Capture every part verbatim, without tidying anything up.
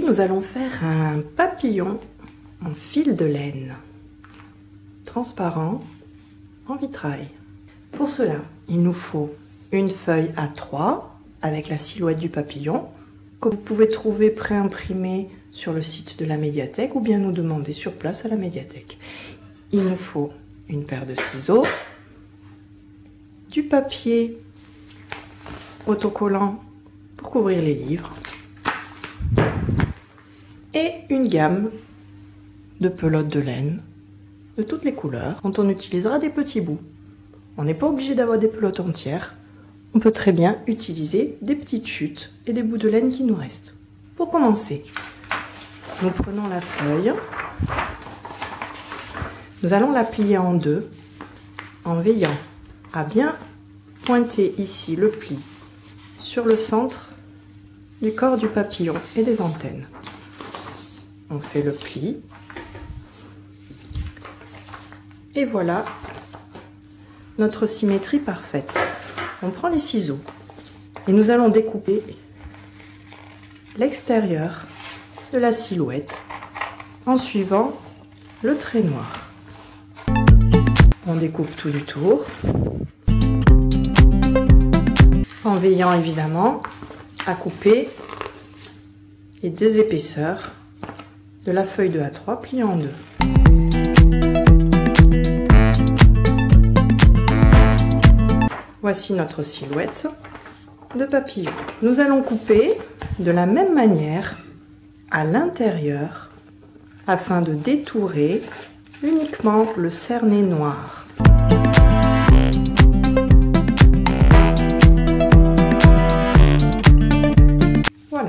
nous allons faire un papillon en fil de laine transparent en vitrail. Pour cela, il nous faut une feuille A trois avec la silhouette du papillon que vous pouvez trouver préimprimée sur le site de la médiathèque ou bien nous demander sur place à la médiathèque. Il nous faut une paire de ciseaux, du papier autocollant pour couvrir les livres et une gamme de pelotes de laine de toutes les couleurs dont on utilisera des petits bouts. On n'est pas obligé d'avoir des pelotes entières. On peut très bien utiliser des petites chutes et des bouts de laine qui nous restent. Pour commencer, nous prenons la feuille. Nous allons la plier en deux en veillant à bien pointer ici le pli sur le centre du corps du papillon et des antennes. On fait le pli. Et voilà notre symétrie parfaite. On prend les ciseaux et nous allons découper l'extérieur de la silhouette en suivant le trait noir. On découpe tout le tour en veillant évidemment à couper les deux épaisseurs de la feuille de A trois pliée en deux. Voici notre silhouette de papillon. Nous allons couper de la même manière à l'intérieur afin de détourer uniquement le cerné noir. Voilà.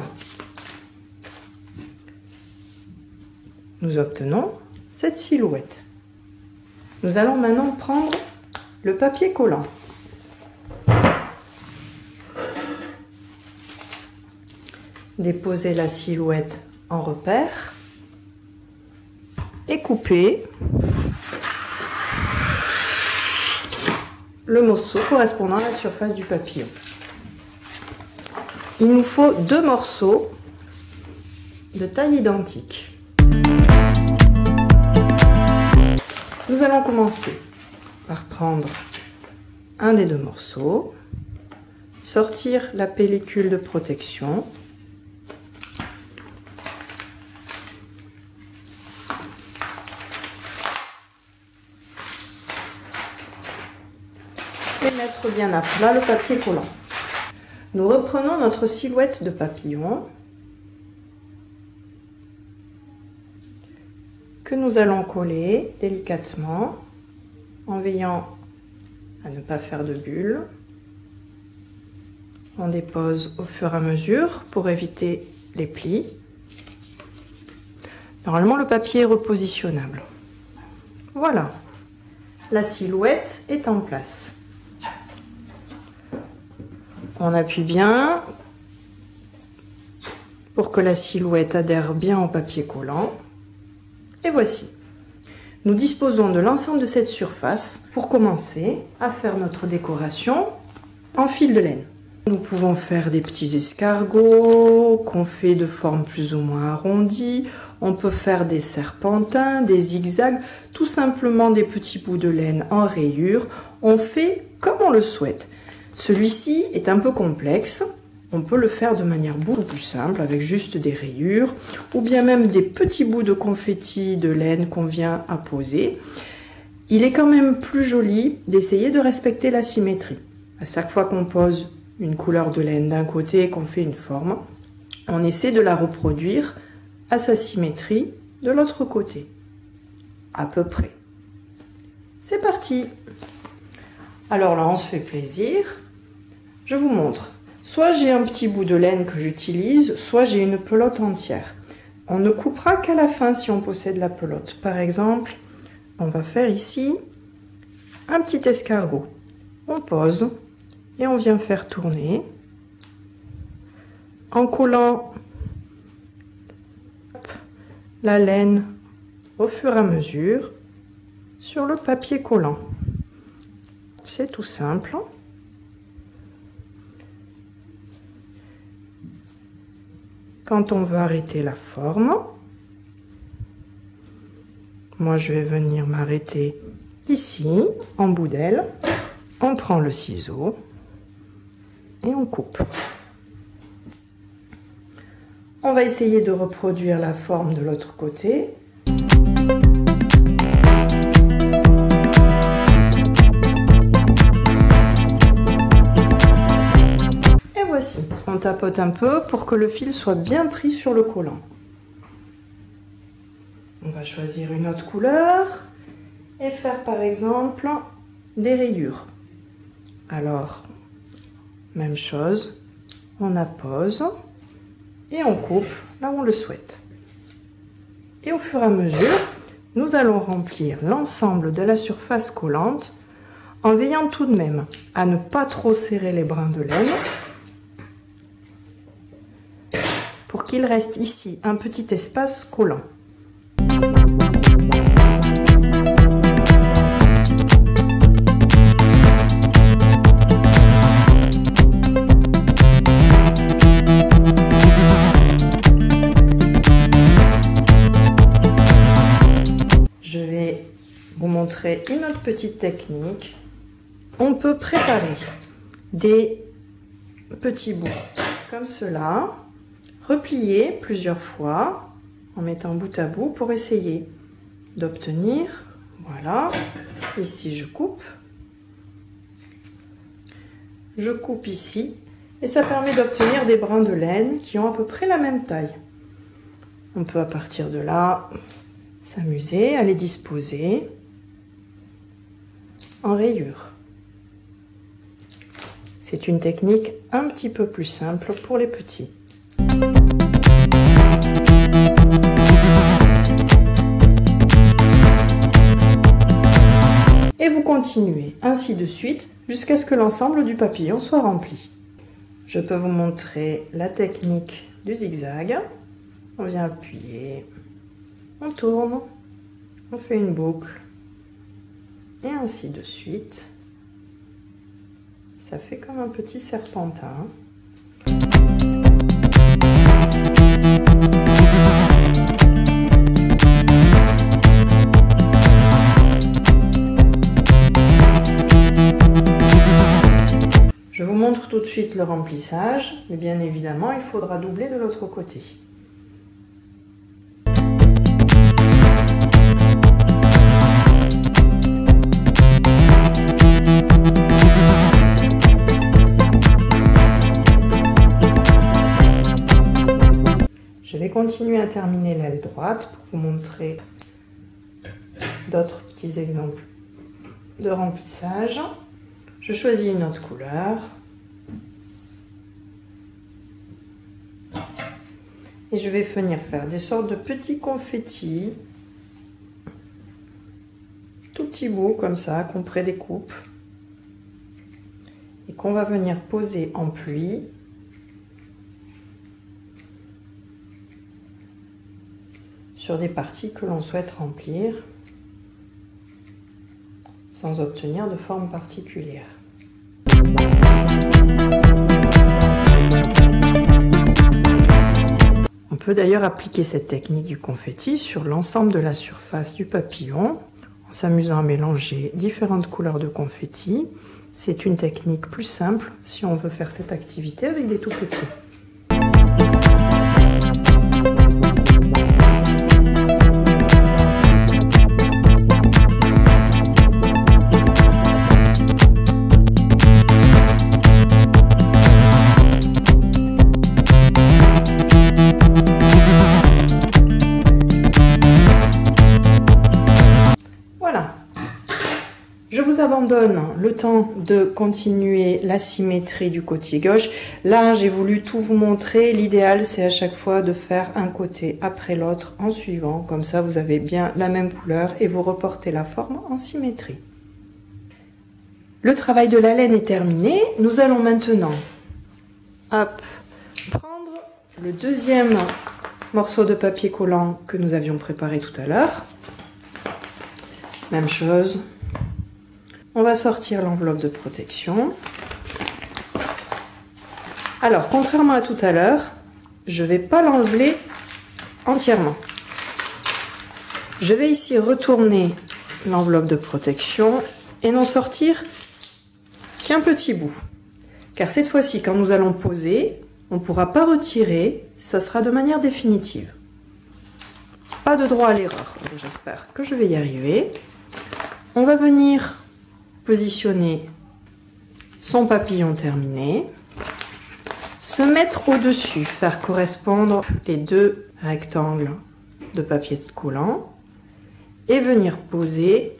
Nous obtenons cette silhouette. Nous allons maintenant prendre le papier collant. Déposer la silhouette en repère et couper le morceau correspondant à la surface du papillon. Il nous faut deux morceaux de taille identique. Nous allons commencer par prendre un des deux morceaux, sortir la pellicule de protection, et mettre bien à plat le papier collant. Nous reprenons notre silhouette de papillon que nous allons coller délicatement en veillant à ne pas faire de bulles. On dépose au fur et à mesure pour éviter les plis. Normalement, le papier est repositionnable. Voilà, la silhouette est en place. On appuie bien pour que la silhouette adhère bien au papier collant. Et voici. Nous disposons de l'ensemble de cette surface pour commencer à faire notre décoration en fil de laine. Nous pouvons faire des petits escargots qu'on fait de forme plus ou moins arrondie. On peut faire des serpentins, des zigzags, tout simplement des petits bouts de laine en rayures. On fait comme on le souhaite. Celui-ci est un peu complexe, on peut le faire de manière beaucoup plus simple avec juste des rayures ou bien même des petits bouts de confetti de laine qu'on vient à poser. Il est quand même plus joli d'essayer de respecter la symétrie. À chaque fois qu'on pose une couleur de laine d'un côté et qu'on fait une forme, on essaie de la reproduire à sa symétrie de l'autre côté, à peu près. C'est parti! Alors là, on se fait plaisir. Je vous montre. Soit j'ai un petit bout de laine que j'utilise, soit j'ai une pelote entière. On ne coupera qu'à la fin si on possède la pelote. Par exemple, on va faire ici un petit escargot. On pose et on vient faire tourner en collant la laine au fur et à mesure sur le papier collant. C'est tout simple. quand on veut arrêter la forme, moi je vais venir m'arrêter ici, en bout d'aile. On prend le ciseau et on coupe. On va essayer de reproduire la forme de l'autre côté. Et voici, on tapote un peu pour que le fil soit bien pris sur le collant. On va choisir une autre couleur et faire par exemple des rayures. Alors, même chose, on appose et on coupe là où on le souhaite. Et au fur et à mesure, nous allons remplir l'ensemble de la surface collante en veillant tout de même à ne pas trop serrer les brins de laine pour qu'il reste ici un petit espace collant. Montrer une autre petite technique. On peut préparer des petits bouts comme cela, replier plusieurs fois en mettant bout à bout pour essayer d'obtenir, voilà, ici je coupe, je coupe ici et ça permet d'obtenir des brins de laine qui ont à peu près la même taille. On peut à partir de là s'amuser à les disposer en rayures. C'est une technique un petit peu plus simple pour les petits. Et vous continuez ainsi de suite jusqu'à ce que l'ensemble du papillon soit rempli. Je peux vous montrer la technique du zigzag. On vient appuyer, on tourne, on fait une boucle. Et ainsi de suite. Ça fait comme un petit serpentin. Je vous montre tout de suite le remplissage, mais bien évidemment, il faudra doubler de l'autre côté. Je vais continuer à terminer l'aile droite pour vous montrer d'autres petits exemples de remplissage. Je choisis une autre couleur et je vais venir faire des sortes de petits confettis, tout petits bouts comme ça qu'on prédécoupe et qu'on va venir poser en pluie. Sur des parties que l'on souhaite remplir sans obtenir de forme particulière. On peut d'ailleurs appliquer cette technique du confetti sur l'ensemble de la surface du papillon en s'amusant à mélanger différentes couleurs de confetti. C'est une technique plus simple si on veut faire cette activité avec des tout petits. Je vous abandonne le temps de continuer la symétrie du côté gauche. Là, j'ai voulu tout vous montrer. L'idéal, c'est à chaque fois de faire un côté après l'autre en suivant. Comme ça, vous avez bien la même couleur et vous reportez la forme en symétrie. Le travail de la laine est terminé. Nous allons maintenant hop, prendre le deuxième morceau de papier collant que nous avions préparé tout à l'heure. Même chose. On va sortir l'enveloppe de protection. Alors, contrairement à tout à l'heure, je ne vais pas l'enlever entièrement. Je vais ici retourner l'enveloppe de protection et n'en sortir qu'un petit bout. Car cette fois-ci, quand nous allons poser, on ne pourra pas retirer, ça sera de manière définitive. Pas de droit à l'erreur, j'espère que je vais y arriver. On va venir positionner son papillon terminé, se mettre au-dessus, faire correspondre les deux rectangles de papier collant et venir poser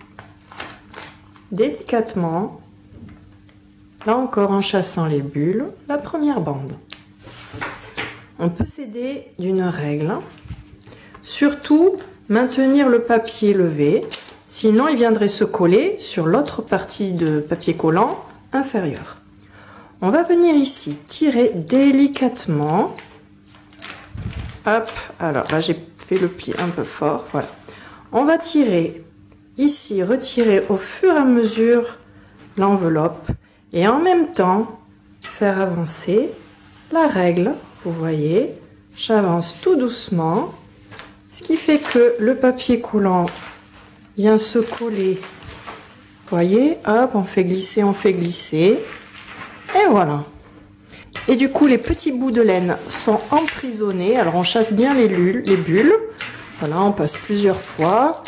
délicatement, là encore en chassant les bulles, la première bande. On peut s'aider d'une règle, surtout maintenir le papier levé, sinon il viendrait se coller sur l'autre partie de papier collant inférieur. On va venir ici tirer délicatement. Hop, alors là j'ai fait le pli un peu fort, voilà. On va tirer ici, retirer au fur et à mesure l'enveloppe et en même temps faire avancer la règle. Vous voyez, j'avance tout doucement, ce qui fait que le papier coulant vient se coller. Vous voyez, hop, on fait glisser, on fait glisser. Et voilà. Et du coup, les petits bouts de laine sont emprisonnés. Alors, on chasse bien les, lulles, les bulles. Voilà, on passe plusieurs fois.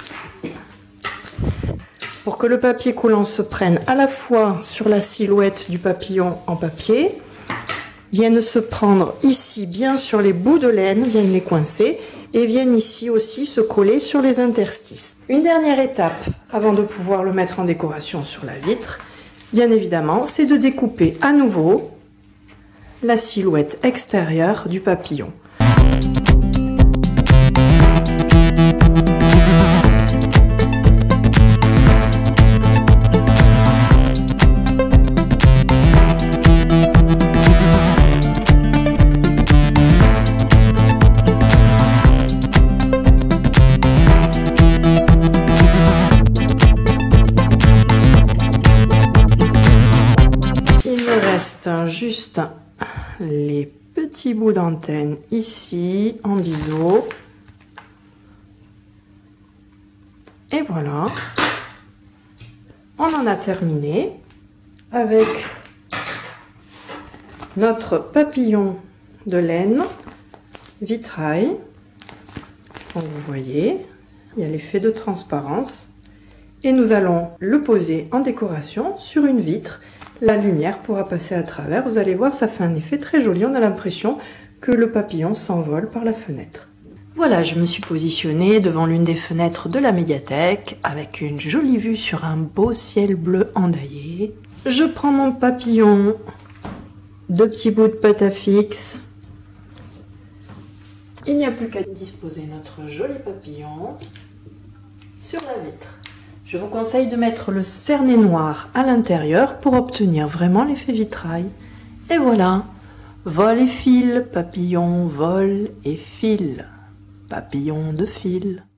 Pour que le papier coulant se prenne à la fois sur la silhouette du papillon en papier, viennent se prendre ici bien sur les bouts de laine, viennent les coincer et viennent ici aussi se coller sur les interstices. Une dernière étape avant de pouvoir le mettre en décoration sur la vitre, bien évidemment, c'est de découper à nouveau la silhouette extérieure du papillon. Juste les petits bouts d'antenne ici en biseau et voilà, on en a terminé avec notre papillon de laine vitrail. Comme vous voyez, il y a l'effet de transparence et nous allons le poser en décoration sur une vitre. La lumière pourra passer à travers. Vous allez voir, ça fait un effet très joli. On a l'impression que le papillon s'envole par la fenêtre. Voilà, je me suis positionnée devant l'une des fenêtres de la médiathèque avec une jolie vue sur un beau ciel bleu endaillé. Je prends mon papillon, deux petits bouts de pâte à fixe. Il n'y a plus qu'à disposer notre joli papillon sur la vitre. Je vous conseille de mettre le cerné noir à l'intérieur pour obtenir vraiment l'effet vitrail. Et voilà, vol et fil, papillon, vol et fil, papillon de fil.